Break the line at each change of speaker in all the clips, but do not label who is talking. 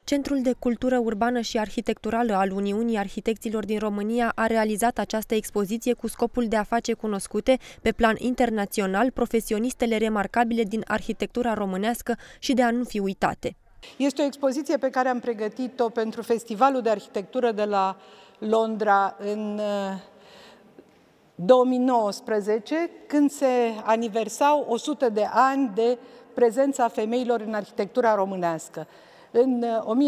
Centrul de Cultură Urbană și Arhitecturală al Uniunii Arhitecților din România a realizat această expoziție cu scopul de a face cunoscute, pe plan internațional, profesionistele remarcabile din arhitectura românească și de a nu fi uitate.
Este o expoziție pe care am pregătit-o pentru Festivalul de Arhitectură de la Londra în 2019, când se aniversau 100 de ani de prezența femeilor în arhitectura românească. În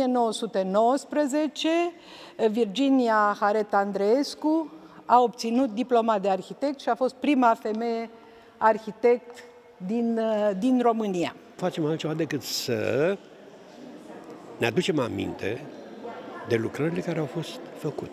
1919, Virginia Haret Andreescu a obținut diploma de arhitect și a fost prima femeie arhitect din România.
Facem altceva decât să ne aducem aminte de lucrările care au fost făcute.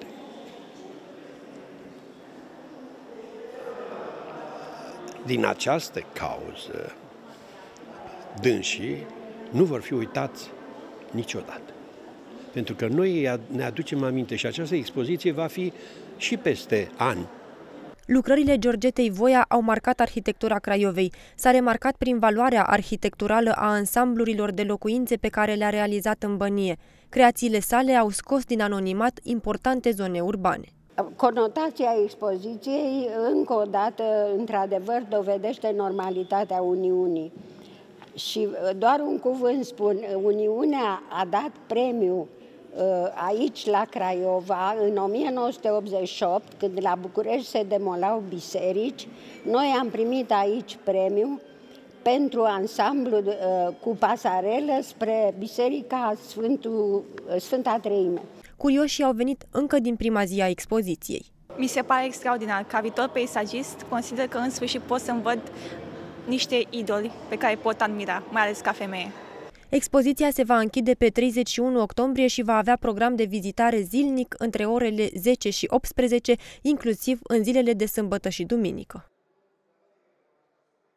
Din această cauză, dânsii nu vor fi uitați niciodată. Pentru că noi ne aducem aminte și această expoziție va fi și peste ani.
Lucrările Georgetei Voia au marcat arhitectura Craiovei. S-a remarcat prin valoarea arhitecturală a ansamblurilor de locuințe pe care le-a realizat în Bănie. Creațiile sale au scos din anonimat importante zone urbane.
Conotația expoziției, încă o dată, într-adevăr, dovedește normalitatea Uniunii. Și doar un cuvânt spun, Uniunea a dat premiu aici la Craiova în 1988, când la București se demolau biserici. Noi am primit aici premiu pentru ansamblu cu pasarelă spre Biserica Sfânta Treime.
Curioșii au venit încă din prima zi a expoziției.
Mi se pare extraordinar. Ca viitor peisagist, consider că în sfârșit pot să-mi văd niște idoli pe care pot admira, mai ales ca femeie.
Expoziția se va închide pe 31 octombrie și va avea program de vizitare zilnic între orele 10 și 18, inclusiv în zilele de sâmbătă și duminică.